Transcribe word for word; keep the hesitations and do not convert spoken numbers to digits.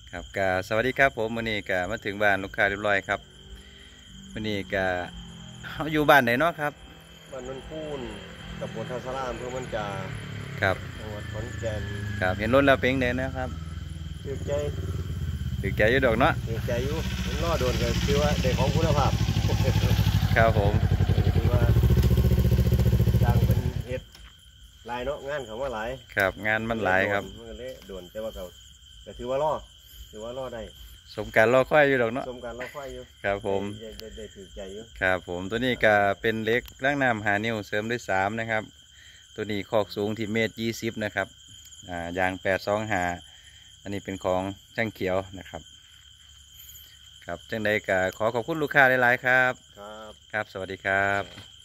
ครับกาสวัสดีครับผมวันนี้กามาถึงบ้านลูกค้าเรียบร้อยครับวันนี้กาเขาอยู่บ้านไหนเนาะครับบ้านนนพูนตำบลท่าสลามเพื่อมันจาครับจังหวัดขอนแก่นครับเห็นรถแล้วเป็นไงนะครับถือใจถือใจอยู่ดอกเนาะถือใจอยู่มันล่อโดนกันคือว่าเด็กของคุณภาพครับผมคือว่าจ้างเป็นเฮ็ดลายเนาะงานเขาว่าหลายครับงานมันหลายครับมันก็เลยโดนแต่ว่าเขาแต่ถือว่าล่อถือว่าล่อได้สมการรอคอยอยู่ดอกเนาะสมการล่อไฟอยู่ครับผมได้ได้ได้ถือใจอยู่ครับผมตัวนี้ก็เป็นเล็กร่างน้ำหานิ้วเสริมด้วยสามนะครับตัวนี้คอกสูงที่เมตรยี่สิบนะครับอ่ายางแปดสองหาอันนี้เป็นของช่างเขียวนะครับครับจังใดก็ขอขอบคุณลูกค้าหลายๆครับครับครับสวัสดีครับ